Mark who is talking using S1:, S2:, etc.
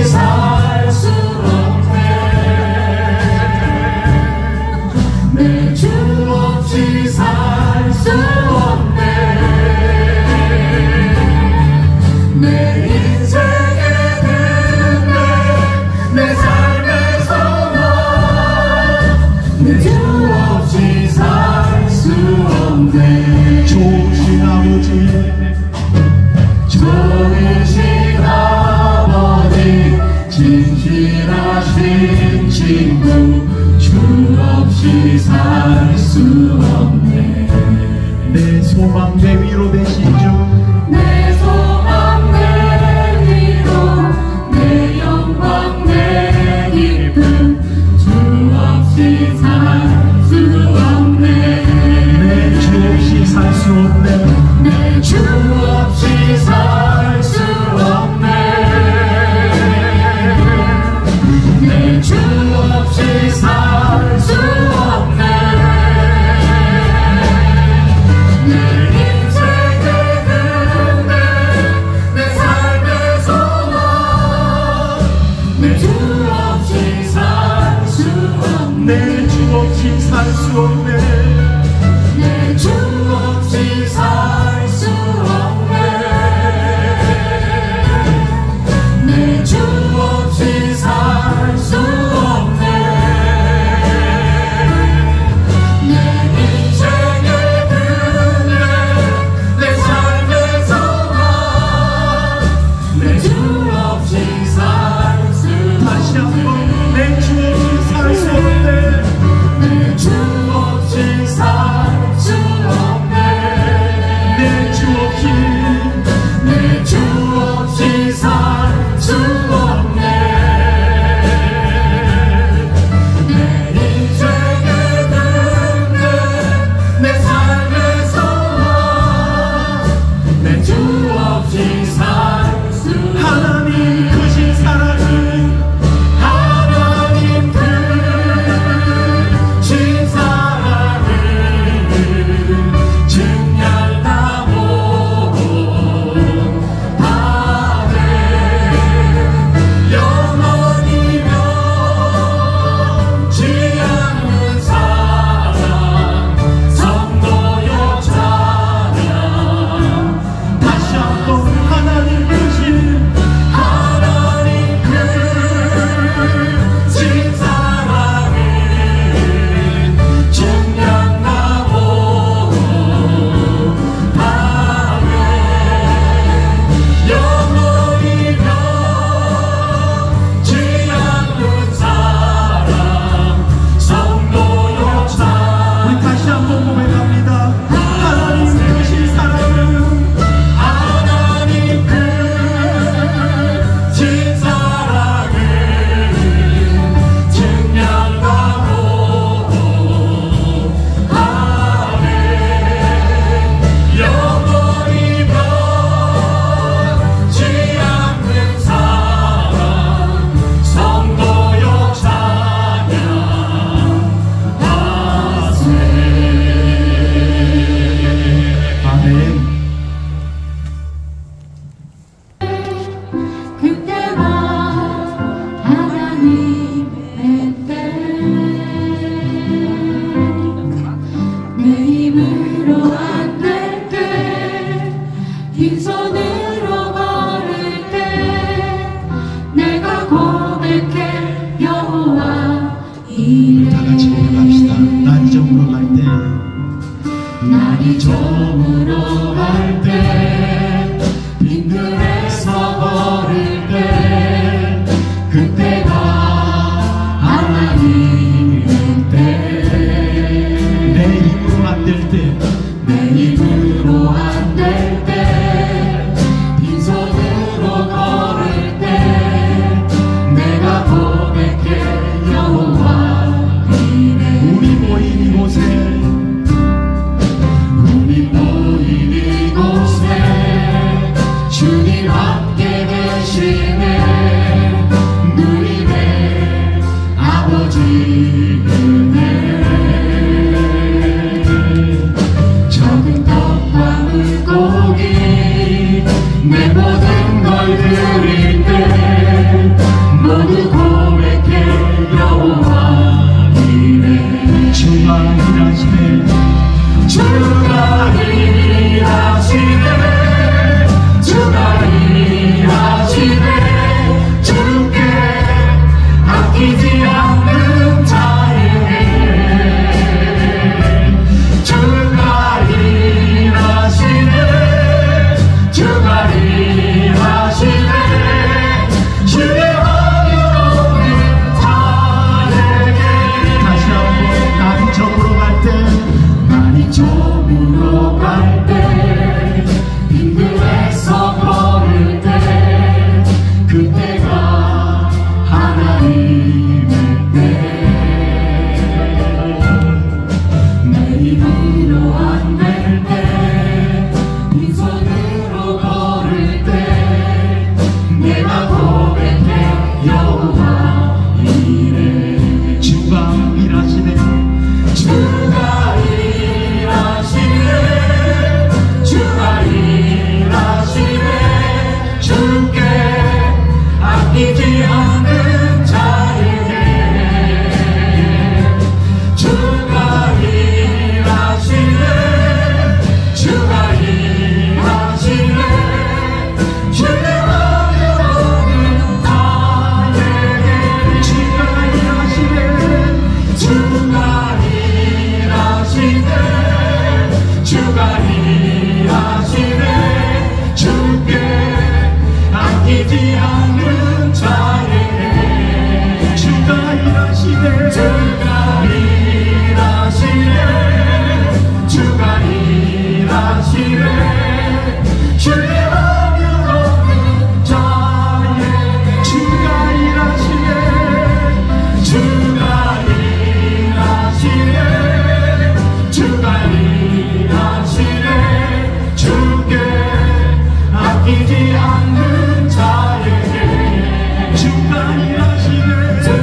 S1: 살 수 없네. 내 주 없이 살 수 없네. 내 인생의 근대, 내 삶의 소망, 내 주 없이 살 수 없네.
S2: 좋으신 아버지,
S1: 좋으신 아버지, 진실하신 친구, 주 없이 살 수 없네.
S2: 내 소망 내 위로 되신 주,
S1: 내 소망 내 위로, 내 영광 내 기쁨, 주 없이 살 수 없네.
S2: 내 주 없이 살 수 없네.
S1: 내 주 없이 살 수 없네. 내 주 없이 살 수 없네. 내 인생의 근대, 내 삶의 소망, 내 주 없이 살 수 없네.
S2: 내 주 없이 살 수 없네.
S1: 내 주 없이 살 수 없네. 내 주 없이 살 수 없네. 내 인생의 근대, 내 삶의 소망, 내 주 없이 살 수
S2: 다시 한번 내 주 없이 살 수 없네.
S1: 내 주 없이 살 수 없네.
S2: 내 주 없이,
S1: 내 주 없이 살 수 없네. 내 인생의 근대, 내 삶의 소망, 내 주 없이 살 수 없네.
S2: 하나님 크신 사랑은,
S1: 하나님 크신 사랑을 증명하고 다네. 영원히 변치 않는 사랑, 성도여 찬양.
S2: 다시 한번 하나님 크신,
S1: 하나님 크신 사랑을 증명하고 다네. 영원히 변치 않는 사랑, 성도여 찬양.
S2: 우리 다시 한번 고백합니다. 하나님 크신 사랑은,
S1: 하나님 크신 사랑을 증명하고 하네. 영원히 변치 않는 사랑, 성도여 찬양하세.
S2: 아멘.
S1: 그때가 하나님의 때, 내 힘으로 안 될 때, 빈손으로 걸을 때, 내가 고백해 여호와 이래.
S2: 다 같이 고백합시다. 날이 저물어 갈 때,
S1: 날이 저물어 갈 때, 빈들에서 걸을 때, 그때가 하나님의 때.
S2: 내 힘으로 안 될 때,
S1: 내 힘으로 안 될 때, 빈손으로 걸을 때, 내가 고백해 여호와
S2: 안일하시네